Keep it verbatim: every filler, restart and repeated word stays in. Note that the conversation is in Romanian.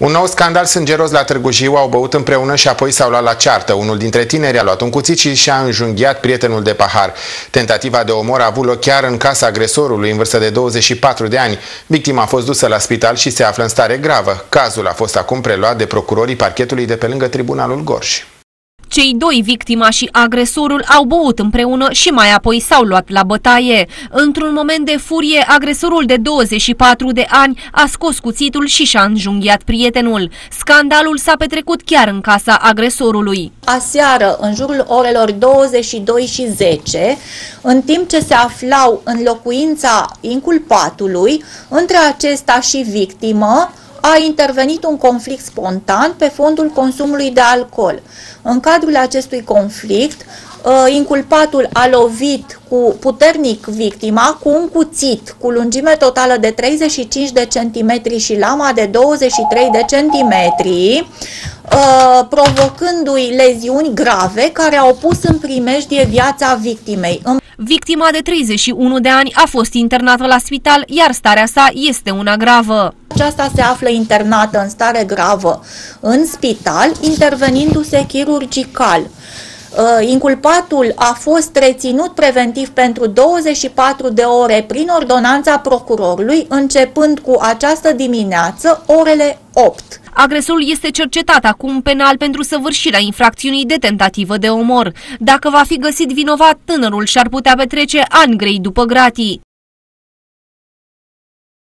Un nou scandal sângeros la Târgu Jiu, au băut împreună și apoi s-au luat la ceartă. Unul dintre tineri a luat un cuțit și și-a înjunghiat prietenul de pahar. Tentativa de omor a avut loc chiar în casa agresorului, în vârstă de douăzeci și patru de ani. Victima a fost dusă la spital și se află în stare gravă. Cazul a fost acum preluat de procurorii parchetului de pe lângă Tribunalul Gorj. Cei doi, victima și agresorul, au băut împreună și mai apoi s-au luat la bătaie. Într-un moment de furie, agresorul de douăzeci și patru de ani a scos cuțitul și și-a înjunghiat prietenul. Scandalul s-a petrecut chiar în casa agresorului. Aseară, în jurul orelor douăzeci și două și zece, în timp ce se aflau în locuința inculpatului, între acesta și victimă, a intervenit un conflict spontan pe fondul consumului de alcool. În cadrul acestui conflict, inculpatul a lovit cu puternic victima cu un cuțit cu lungime totală de treizeci și cinci de centimetri și lama de douăzeci și trei de centimetri, provocându-i leziuni grave care au pus în primejdie viața victimei. Victima de treizeci și unu de ani a fost internată la spital, iar starea sa este una gravă. Aceasta se află internată în stare gravă în spital, intervenindu-se chirurgical. Inculpatul a fost reținut preventiv pentru douăzeci și patru de ore prin ordonanța procurorului, începând cu această dimineață, orele opt. Agresorul este cercetat acum penal pentru săvârșirea infracțiunii de tentativă de omor. Dacă va fi găsit vinovat, tânărul și-ar putea petrece ani grei după gratii.